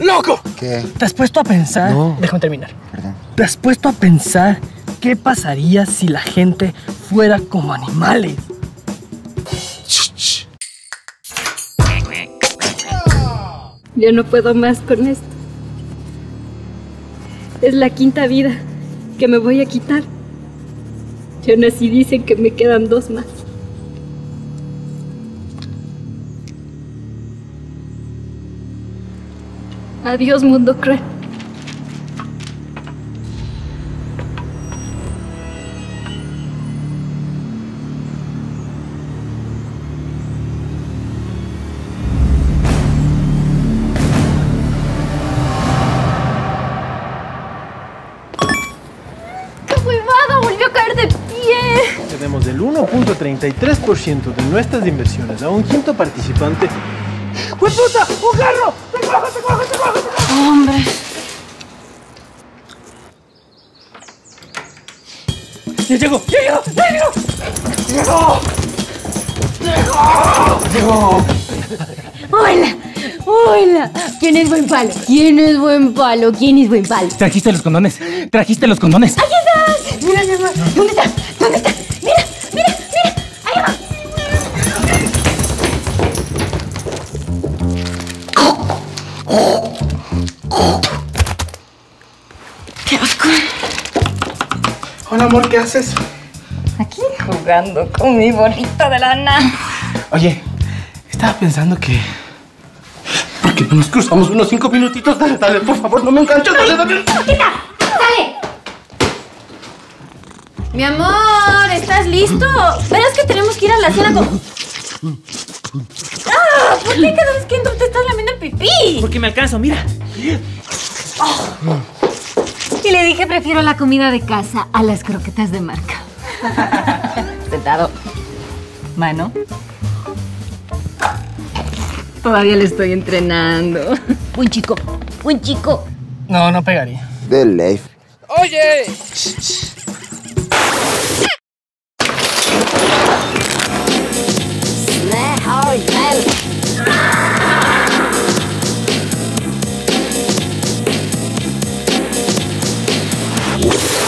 ¡Loco! ¿Qué? ¿Te has puesto a pensar? No. Déjame terminar. Perdón. ¿Te has puesto a pensar qué pasaría si la gente fuera como animales? Yo no puedo más con esto. Es la quinta vida que me voy a quitar. Y aún así dicen que me quedan 2 más. Adiós, mundo cruel. ¡Qué huevada! ¡Volvió a caer de pie! Tenemos del 1.33% de nuestras inversiones a un quinto participante. ¡Hueputa! ¡Un carro! ¡Te cojo, te cojo, te cojo, te cojo! ¡Hombre! ¡Ya llegó! ¡Ya llegó! ¡Ya llegó! ¡Llegó! ¡Hola! ¡Hola! ¿Quién es buen palo? ¿Quién es buen palo? ¿Quién es buen palo? ¿Trajiste los condones? ¿Trajiste los condones? ¡Ahí estás! Mira, mi amor. ¿Dónde está? ¿Dónde está? Mira, mira, mira. Ahí va. ¡Qué asco! Hola, amor, ¿qué haces? Aquí jugando con mi bolita de lana. Oye, estaba pensando que... ¿Por qué no nos cruzamos unos 5 minutitos? Dale, dale, por favor, no me enganches. Dale, dale. ¡Quita! ¡Sale! Mi amor, ¿estás listo? Verás que tenemos que ir a la cena con... ¡Ah! ¿Por qué cada vez que entro te estás lamiendo el pipí? Porque me alcanzo, mira. Y le dije, prefiero la comida de casa a las croquetas de marca. Sentado. Mano. Todavía le estoy entrenando. Buen chico, buen chico. No, no pegaría. De ley. ¡Oye!